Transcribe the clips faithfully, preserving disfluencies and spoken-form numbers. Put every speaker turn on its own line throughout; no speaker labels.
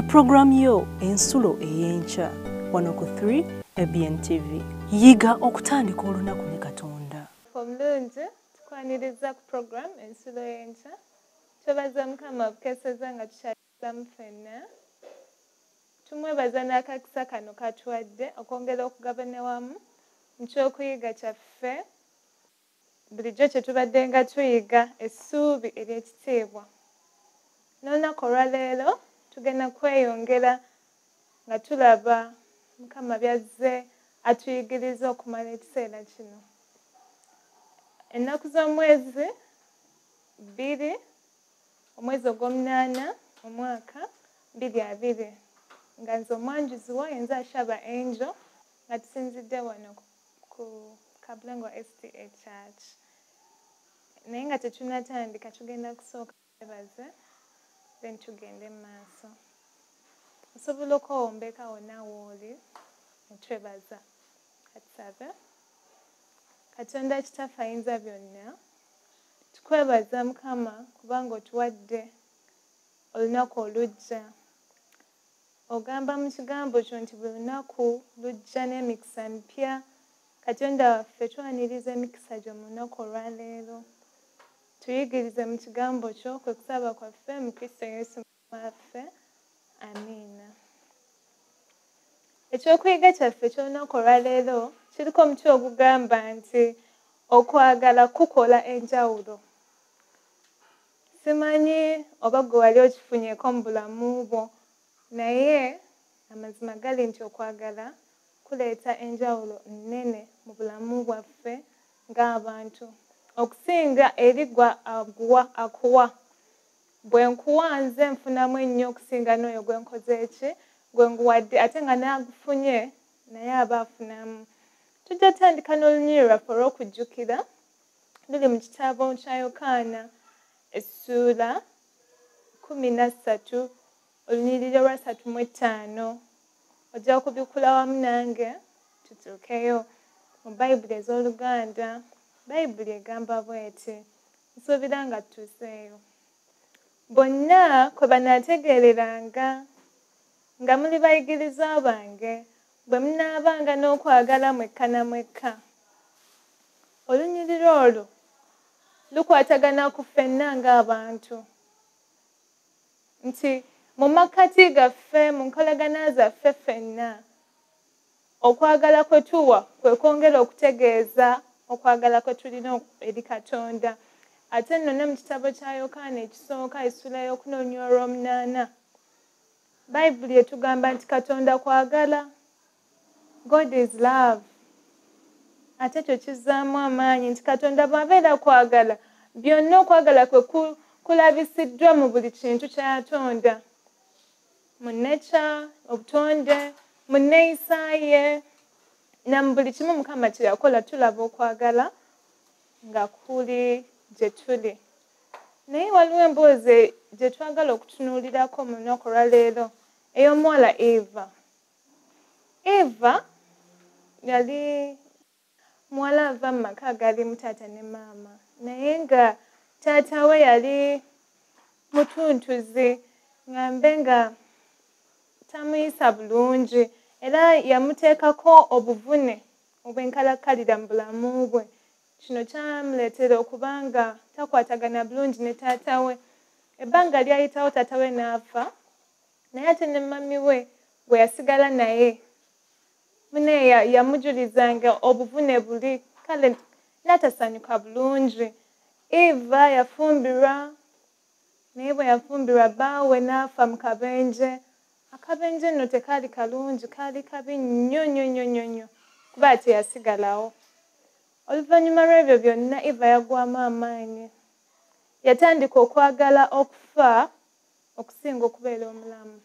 Program yo ensulo eyenkya one oh three A B N T V. Yiga okutandika olunaku ne Katonda.
Omulungi tukwaniriza ku program ensulo eyenkya. Twebaza Mukama obukeseza nga tukyalilamu ffenna. Tumwebaza n'akakisa kano katuwadde okwongera okugabana wamu mu ky'okuyiga kyaffe. Bulijjo kye tubadde nga tuyiga essuubi ery'ekitiibwa. N'olunaku olwaleero tugenda kweyongera nga tulaba Mukama byazze atuyigiriza okumala ekiseera kino. Ennaku z'omwezi bbiri omwezi ogw'omunaana omwaka bbiri abiri nga nze omwanjuzi wo yenza ashaba Angel nga tusinzidde wano ku Kabulengo S D A Church. Naye nga tetunnatandika tugenda kusooka twebaze then tugende mu maaso. Osobola okwewombeka wonna w'oli ne twebaza. Katusabe. Katonda Kitaffe Ayinza byonna, tukwebaza Mukama kubanga otuwadde olunaku olujja. Ogamba mu kigambo kyo nti buli lunaku lujja n'emikisa mipya. Katonda waffe twaniriza emikisa gyo mu lunaku olwaleero. Tuyigirize mu kigambo kyo kwe kusaba kwaffe mu Kristo Yesu waffe. Amiina. Ekyokuyiga kyaffe ky'olunaku olwaleero kiriko omuti ogugamba nti okwagala kukola enjawulo. Simanyi oba gwe wali okifunyeeko mu bulamu bwo, naye amazima gali nti okwagala kuleeta enjawulo nnene mu bulamu bwaffe ng'abantu. Okusinga eri gwe aguwa akuwa. Bwe nkuwa nze nfunamu ennyo okusinga n'oyo gwe nkoze eki, gwe nguwadde ate nga n'agufunye naye aba afunamu. Tujja tutandika n'olunyiriri lwaffe olw'okujjukira. Luli mu kitabo kya Yokaana essuula kkumi na ssatu olunyiriri olwa ssatu mu ttaano. Ojja kubikula wamu nange tutuukeyo mu Bayibuli ez'Oluganda. Bayibuli egamba bw'eti, nsuubira nga tutuuseeyo. Bonna kwe banaategeereranga nga muli bayigiriza bange bwe munaabanga n'okwagala mwekka na mwekka. Olunyiriri olwo lukwatagana ku ffenna ng'abantu. Nti mu makkati gaffe, mu nkolagana zaffe ffenna, okwagala kwe tuwa kwe kwongera okutegeeza okwagala kwe tulina eri Katonda. Ate nno ne mu kitabo kya Yokaana ekisooka essuula y'okuna olunyiriri olw'omunaana, Bayibuli etugamba nti Katonda kwagala. God is love. Ate kyo kizzaamu amaanyi nti Katonda bw'abeera kwagala, byonna okwagala kwe kulabisiddwa mu buli kintu ky'atonda. Mu nature, obutonde, mu nneeyisa ye, na mu buli kimu Mukama kye yakola tulaba okwagala nga kuli gye tuli. Naye waliwo emboozi gye twagala okutunuulirako mu lunaku olwaleero ey'omuwala Eva. Eva yali muwala ava mu maka agalimu taata ne maama, naye nga taata we yali mutuntuzi, ngambe nga tamuyisa bulungi era yamuteekako obuvune obw'enkalakkalira mu bulamu bwe. Kino kyamuleetera okuba nga takwatagana bulungi ne taata we. Ebbanga lyayitawo taata we n'afa, naye ate ne mami we bwe yasigala naye, munne yamujulizanga obuvune buli, kale n'atasanyuka bulungi. Eva yafumbirwa, naye bwe yafumbirwa bbaawe n'afa mu kabenje. Akabenje nno tekaali kalungi, kaali kabi nnyo nnyo nnyo nnyo nnyo kuba teyasigalawo. Oluvannyuma lw'ebyo byonna Eva yagwamu amaanyi. Yatandika okwagala okufa okusinga okubeera omulamu.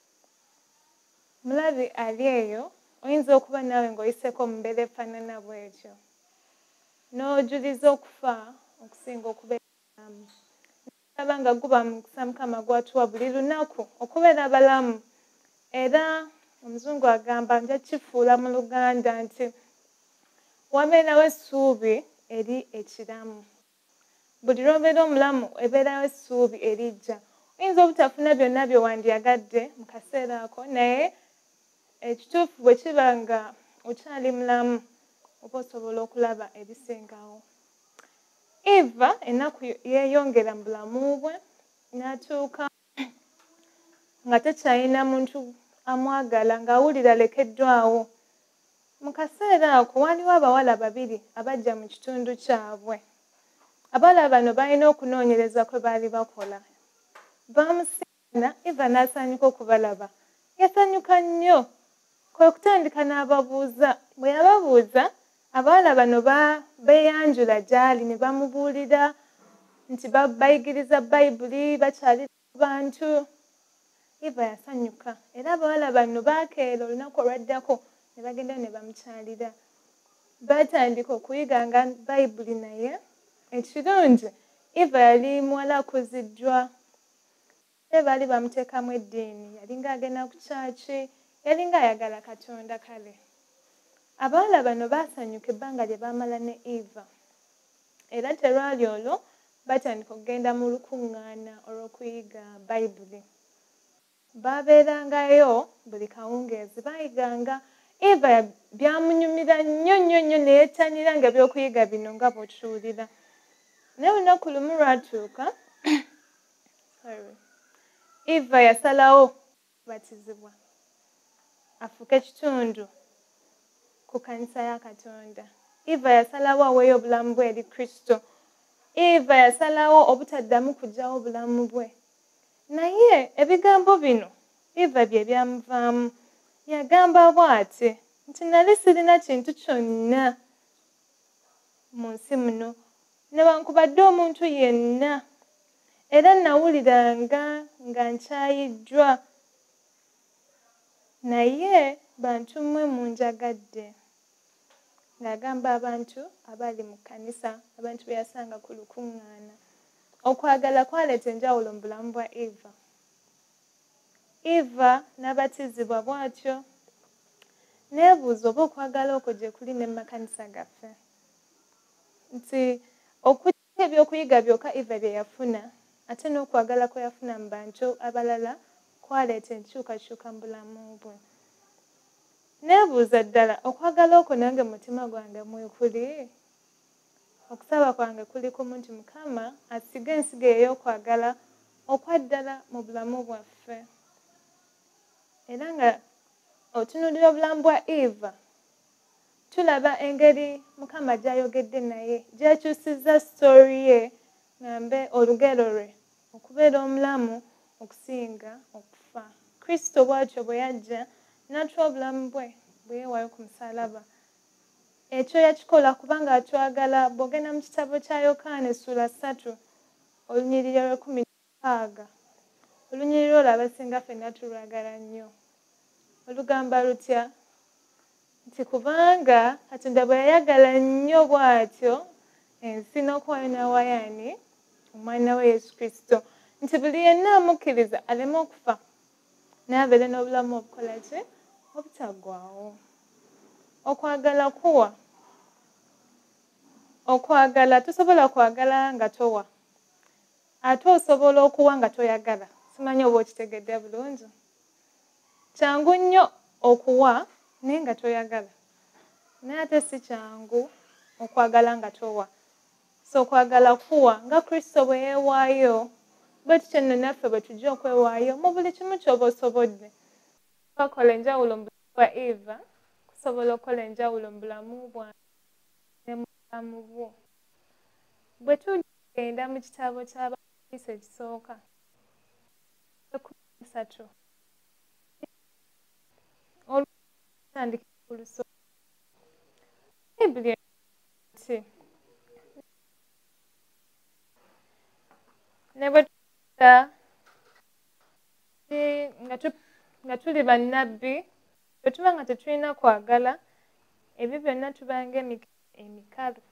Mulabi ali eyo, oyinza okuba naawe ng'oyiseeko mu mbeera efaanana bw'etyo, n'ojuliza okufa okusinga okubeera omulamu. Olaba nga guba mukisa Mukama gw'atuwa buli lunaku okubeera balamu. Era Omuzungu agamba, nja kifuula mu Luganda nti wabeerawo essuubi eri ekiramu. Buli lw'obeera omulamu ebeerawo essuubi erijja. oyinza obutafuna byonna bye wandyagadde mu kaseera ako, naye ekituufu bwe kiba nga okyali mulamu oba osobola okulaba ebisingawo. Eva ennaku yeeyongera mu bulamu bwe n'atuuka nga takyalina muntu amwagala ng'awulira alekeddwawo. Mu kaseera ako waliwo abawala babiri abajja mu kitundu kyabwe. Abawala bano balina okunoonyereza kwe baali bakola. Baamusinkana, Eva n'asanyuka okubalaba. Yasanyuka nnyo, kwe kutandika n'ababuuza. Bwe yababuuza, abawala bano beeyanjula gy'ali ne bamubuulira nti bayigiriza Bayibuli, bakyalira abantu. Eva yasanyuka era abawala bano baakeera olunaku olwaddako ne bagenda ne bamukyalira. Baatandika okuyiganga Bayibuli naye. Ekirungi, Eva yali muwala akuziddwa. Baali bamuteekamu eddiini, yali ng'agenda ku kyaki, yali ng'ayagala Katonda kale. Abawala bano baasanyuka ebbanga lye baamala ne Eva. Era terwali olwo batandika okugenda mu lukuŋŋaana olw'okuyiga Bayibuli. Baabeerangayo buli kawungeezi baayiganga. Eva byamunyumira nnyo nnyo nnyo ne yeettanira nga ebyokuyiga bino nga bw'okiwulira. Naye olunaku lumu lwatuuka, Eva yasalawo okubatizibwa afuuke ekitundu ku kkanisa ya Katonda. Eva yasalawo aweeyo obulamu bwe eri Kristo. Eva yasalawo obutaddamu kuggyawo obulamu bwe. Naye ebigambo bino Eva bye byamuvaamu. Yagamba bw'ati nti nali sirina kintu kyonna mu nsi muno newankubadde omuntu yenna, era nawuliranga nga nkyayiddwa, naye bantu mmwe munjagadde. Ng'agamba abantu abaali mu kkanisa, abantu be yasanga ku lukuŋŋaana. Okwagala kwaleeta enjawulo mu bulamu bwa Eva. Eva n'abatizibwa bw'atyo. Neebuuza oba okwagala okwo gye kuli ne mu makanisa gaffe. Nti okuggya ebyokuyiga byokka Eva bye yafuna, ate n'okwagala kwe yafuna mu bantu abalala kwaleeta enkyukakyuka mu bulamu bwe. Neebuuza ddala okwagala okwo nange mu mutima gwange mwekuli? Okusaba kwange kuli kumu nti Mukama asige ensigo ey'okwagala okwaddala mu bulamu bwaffe. Era nga otunuulira obulamu bwa Eva, tulaba engeri Mukama gy'ayogedde naye, gy'akyusizza sitori ye, ngambe olugero lwe okubeera omulamu okusinga okufa. Kristo bw'atyo bwe yajja n'atuwa obulamu bwe, bwe yeewaayo ku musaalaba. Ekyo yakikola kubanga atwagala. Bw'ogenda mu kitabo kya Yokaana essula ssatu olunyiriri lw'ekkumi n'omukaaga, olunyiriri olwo abasinga ffenna tulwagala nnyo. Olugamba lutya? Nti kubanga Katonda bwe yayagala nnyo bw'atyo ensi n'okuwaayo n'awaayo ani? Omwana we Yesu Kristo, nti buli yenna amukkiriza aleme okufa naye abeere n'obulamu obukola ki? Obutaggwaawo. Okwagala kuwa. Okwagala tosobola kwagala nga towa. Ate osobola okuwa nga toyagala. Simanyi oba okitegedde bulungi. Kyangu nnyo okuwa naye nga toyagala. Naye ate si kyangu okwagala nga towa. So okwagala kuwa nga Kristo bwe yeewaayo, bwe tutyo nno naffe bwe tujja okwewaayo mu buli kimu ky'oba osobodde. Twakola enjawulo mu bulamu bwa Eva, kusobola okukola enjawulo mu bulamu bwange ne mu bulamu bwo. Bwe tugenda mu kitabo ky'Abapoliisi ekisooka ekkumi na ssatu olutandikira ku lusooka, Bayibuli nti ne bwe tugenda nga tuli bannabbi, bwe tuba nga tetulina kwagala, ebyo byonna tuba ng'emikalu.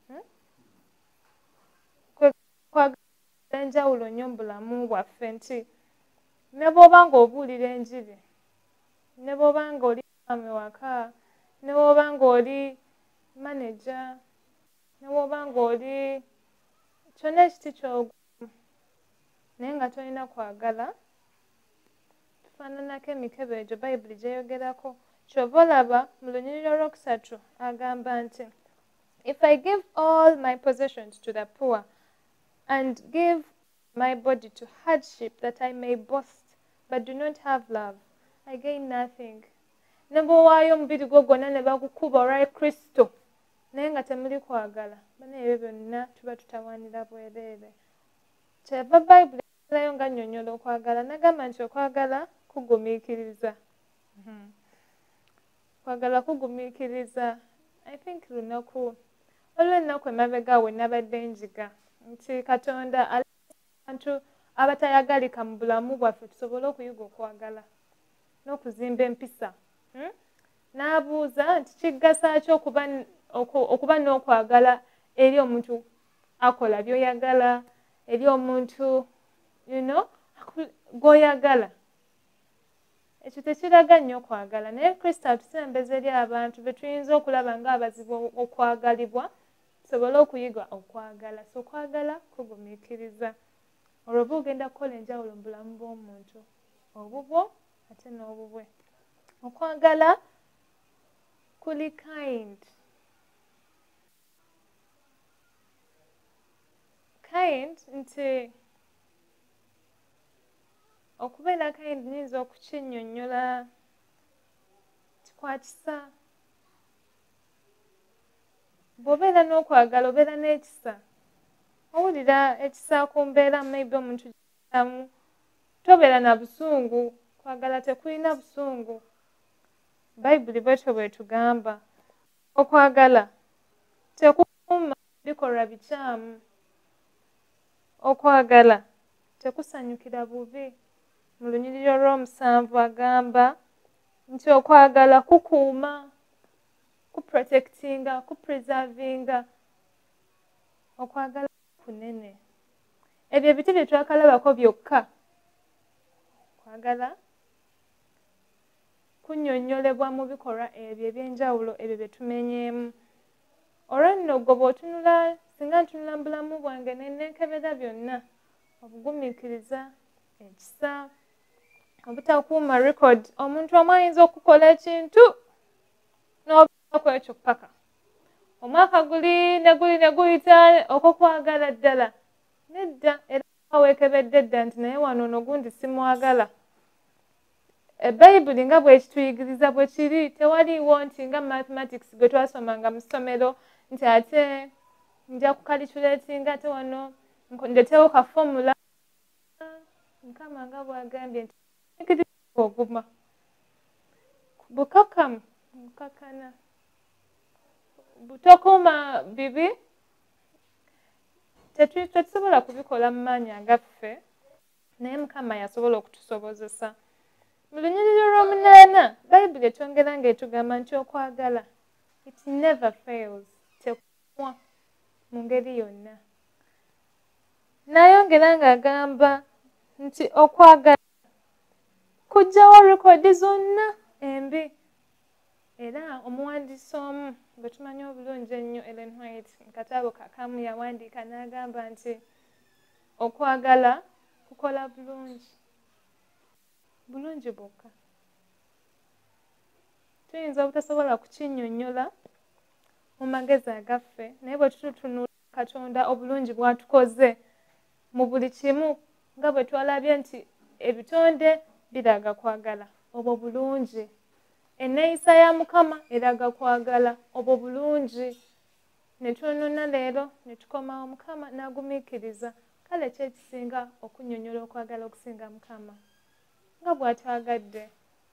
Kwagala enjawulo nnyo mu bulamu bwaffe, nti ne bw'oba ng'obuulira enjiri, ne bw'oba ng'oli mama ewaka, ne bw'oba ng'oli maneja, ne bw'oba ng'oli kyonna ekiti ky'ogwamu, naye nga tolina kwagala tufaananako emikebe egyo bayibuli gyeyogerako. Kyova olaba mu lunyiriri olwokusatu agamba nti if I give all my possessions to the poor and give my body to hardship that I may boast but do not have love, I gain nothing. Ne bw'owaayo omubiri gwo gwonna ne bagukuba olwa Kristo naye nga temuli kwagala, bana ebyo byonna tuba tutawaanira bwereere. Kyeva bayibuli erayo nga nnyonnyola okwagala, nagamba nti okwagala kugumiikiriza. Kwagala kugumiikiriza. I think lunaku waliwo ennaku emabega we nabadde njiga nti Katonda abantu abatayagalika mu bulamu bwaffe tusobole okuyiga okwagala n'okuzimba empisa. N'abuuza nti kiggasa ki okuba n'okwagala eri omuntu akola by'oyagala, eri omuntu you know gw'oyagala. Ekyo tekiraga nnyo okwagala, naye Kristo atusembeza eri abantu be tuyinza okulaba ng'abazibu okwagalibwa tusobole okuyiga okwagala. So okwagala kugumiikiriza. Olwo oba ogenda kukola enjawulo mu bulamu bw'omuntu, obubwo ate n'obubwe. Okwagala kuli kind. Kind nti okubeera kind nyinza okukinnyonnyola kikwatisa. Bw'obeera n'okwagala obeera n'ekisa. Owulira ekisa ku mbeera maybe omuntu gy'amu, tobeera na busungu. Kwagala tekulina busungu. Bayibuli bwetyo bwetugamba. Okwagala tekukuuma bikolwa bikyamu. Okwagala tekusanyukira bubi. Mu lunyiriri olw'omusanvu agamba nti okwagala kukuuma, kuprotectinga, kupreservinga. Okwagala kunene. Ebyo ebiti bye twakalabako byokka. Okwagala kunnyonnyolebwa mu bikolwa ebyo eby'enjawulo ebyo bye tumenyeemu. Olwo nno gwe bw'otunula, singa ntunula mu bulamu bwange ne neekebera byonna, obugumiikiriza, ekisa, obutakuuma record. Omuntu omu ayinza okukola ekintu n'obeeraku ekyo paka. Omwaka guli ne guli ne guyita okwokwagala ddala. Nedda era weekebedde dda nti naye wano ono gundi simwagala. Ebayibuli nga bw'ekituyigiriza bwe kiri, tewaliiwo nti nga mathematics gwe twasomanga mu ssomero nti ate nja kukalikulatinga ate wano ndetewo ka formula. Mukama nga bw'agambye nti oguma bukakamu bukakana butokuuma bibi. Tetusobola kubikola mu maanyi agaffe, naye Mukama yasobola okutusobozesa. Mu lunyiriri olw'omunaana bayibuli ekyongera ng'etugamba nti okwagala it never fails, tekuwa mu ngeri yonna. N'ayongera ng'agamba nti okwagala kuggyawo rekodi zonna embi. Era omuwandiisi omu gwe tumanyi obulungi ennyo Ellen White mu katabo kakamu yawandiika n'agamba nti okwagala kukola bulungi. Bulungi bwokka. Tuyinza obutasobola kukinnyonnyola mu magezi agaffe, naye bwe tututunula Katonda obulungi bw'atukoze mu buli kimu, nga bwe twalabye nti ebitonde biraga kwagala, obwo bulungi. Enneeyisa ya Mukama eraga kwagala, obwo bulungi. Ne twonona leero ne tukomawo Mukama n'agumiikiriza. Kale ki ekisinga okunnyonnyola okwagala okusinga Mukama? Nga bw'atwagadde.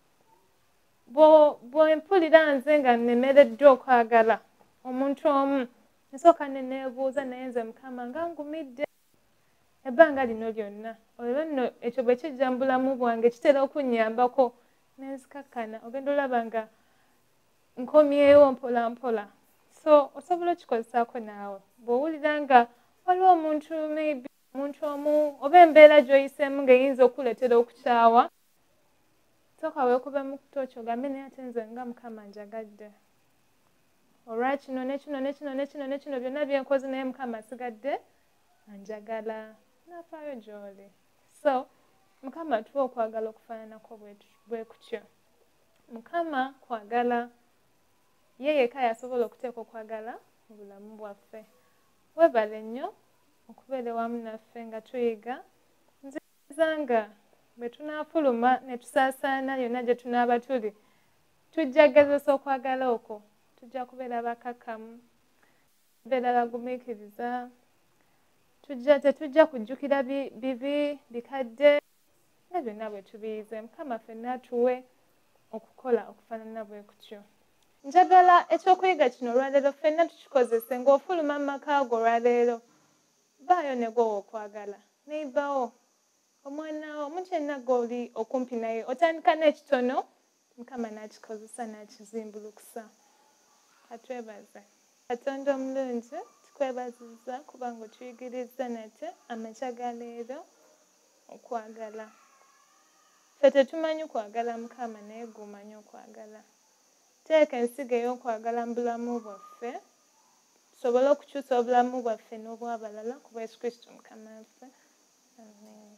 Bw'empulira nze nga nnemereddwa okwagala omuntu omu, nsooka ne neebuuza naye nze Mukama nga ngumidde ebbanga lino lyonna. Olwo nno ekyo bwe kijja mu bulamu bwange kitera okunnyambako nenzikakkana, ogenda olaba nga nkomyewo mpola mpola. So osobola okikozesaako naawe bw'owulira nga waliwo omuntu maybe omuntu omu oba embeera gy'oyiseemu ng'eyinza okuleetera okukyawa, sooka weekube mu kutooki ogambe naye ate nze nga Mukama njagadde. Olwa kino ne kino ne kino ne kino ne kino byonna bye nkoze naye Mukama asigadde anjagala. Nafaayo gy'oli. So Mukama tuwa okwagala okufaananako bwe kutyo. Mukama kwagala ye yekka yasobola okuteeka okwagala mu bulamu bwaffe. Weebale nnyo okubeera wamu naffe nga tuyiga. Nzikiriza nga bwe tunaafuluma ne tusaasaana yonna gye tunaaba tuli, tujja kugezesa okwagala okwo. Tujja kubeera bakakkamu, tubeera bagumiikiriza, tujja tetujja kujjukira bibi bikadde na byonna bwe tubiyize. Mukama ffenna atuwe okukola okufaanana bwe kutyo. Njagala ekyokuyiga kino olwaleero ffenna tukikozese ng'ofuluma mu maka go olwaleero. Baayo ne gwowa okwagala. Neighbour, omwana wo, omuntu yenna gw'oli okumpi naye, otandika n'ekitono, Mukama n'akikozesa n'akizimbulukusa. Katwebaze. Katonda omulungi, tukwebaziza kubanga otuyigirizza nate amakya ga leero okwagala. Ffe tetumanyi kwagala Mukama naye gw'omanyi okwagala. Teeka ensigo ey'okwagala mu bulamu bwaffe, tusobole okukyusa obulamu bwaffe n'obw'abalala ku bwa Yesu Kristo Mukama waffe. Amen.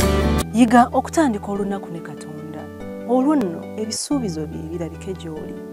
Yiga okutandika olunaku ne Katonda. Olwo nno ebisuubizo bye birabike gy'oli.